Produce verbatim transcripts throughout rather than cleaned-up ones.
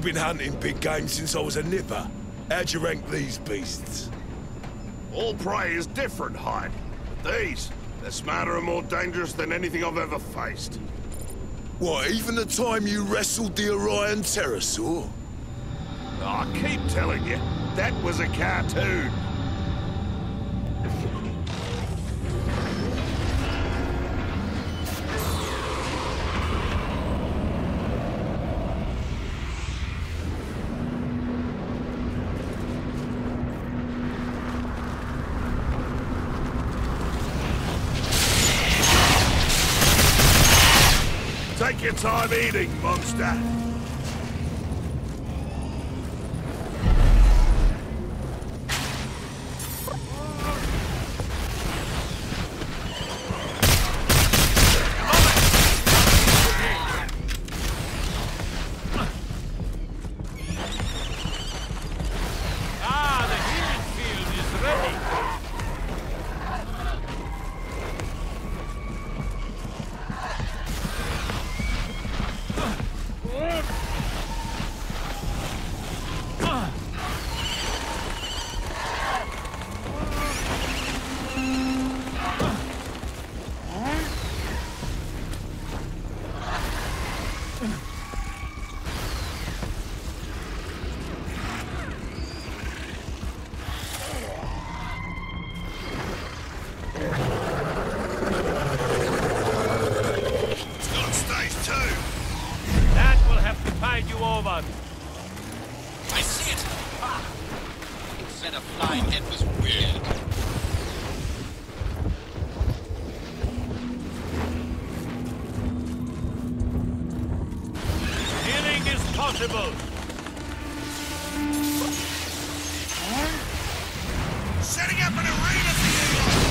been hunting big game since I was a nipper. How'd you rank these beasts? All prey is different, Hyde. But these, they're smarter and more dangerous than anything I've ever faced. What, even the time you wrestled the Orion pterosaur? Oh, I keep telling you, that was a cartoon. Take your time eating, monster. Ah, the healing field is ready. You over. I see it! Ah. Said a flying head was weird. Healing is possible. Setting up an arena for you!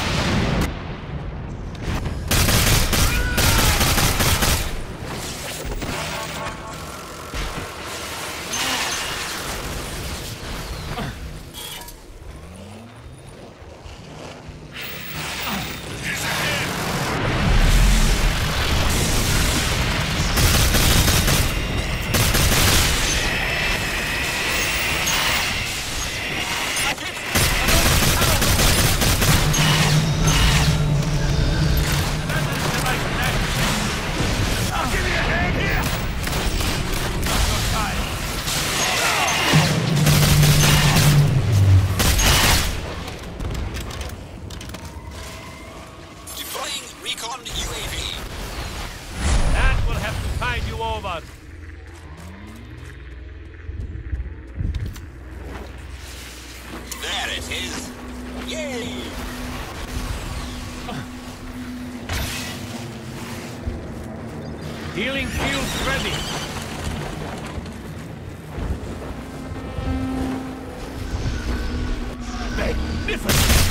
Recon U A V. That will have to tide you over. There it is. Yay! Healing fields ready. Magnificent!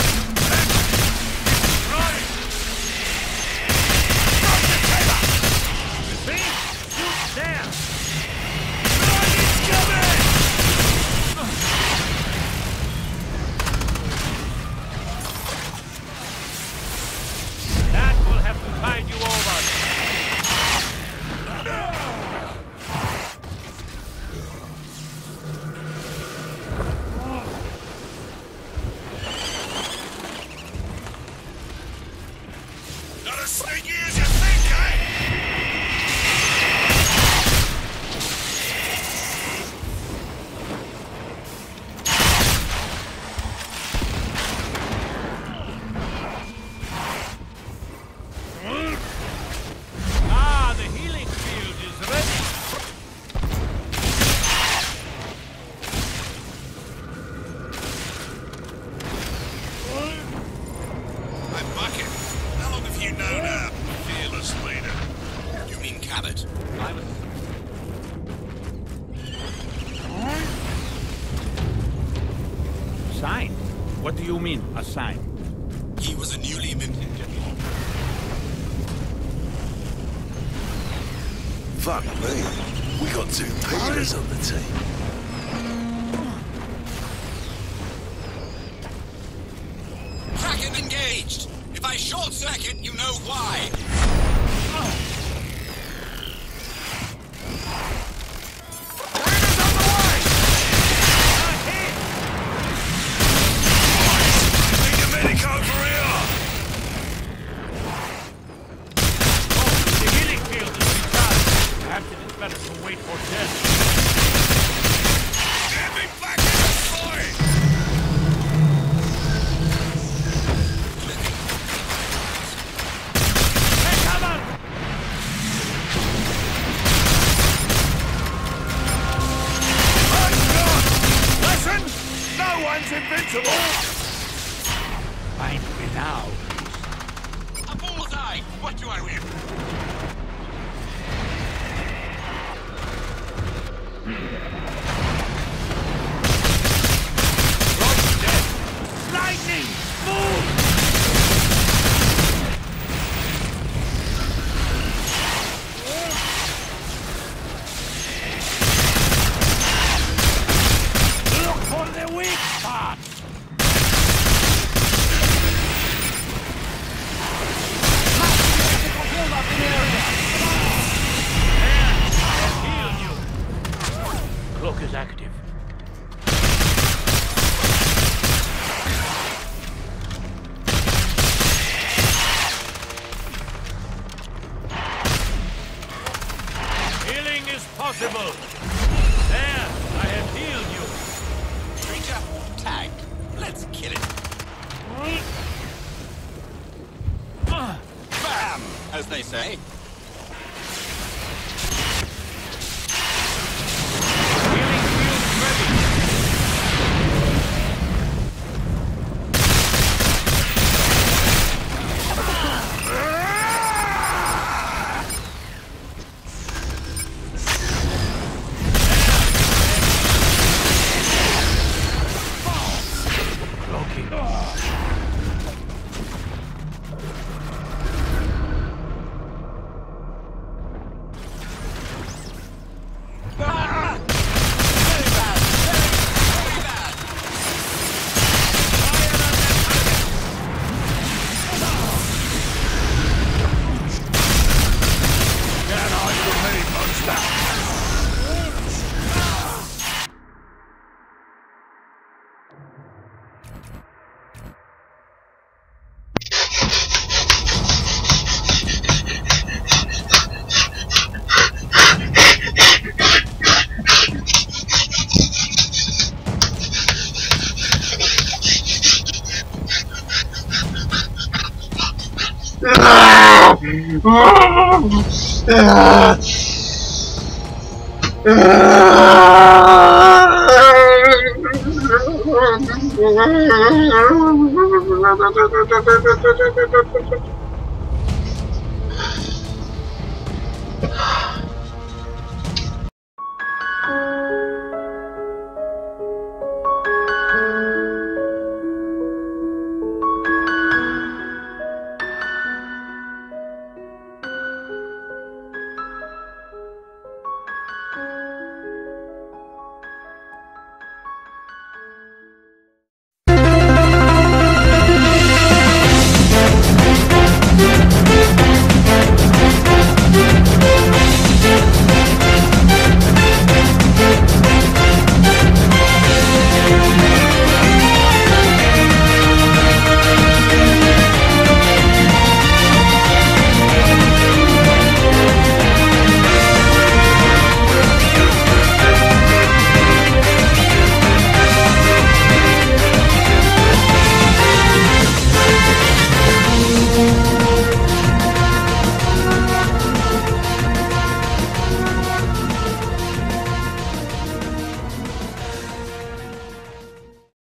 Sign? What do you mean, a sign? He was a newly minted general. Fuck me. We got two Peters on the team. Kraken engaged! If I short circuit, you know why. man's invincible! Find me now. A bullseye! What do I win? Lightning! Move! Look for the weak spots! Hold up in area! There! I have healed you! Cloak is active. Healing is possible. There, I have healed you. Creature, tag. Let's kill it. Bam! As they say. Healing field ready. Cloaking. Ah! Very bad! Very, very bad! Get on to me, monster! Ah.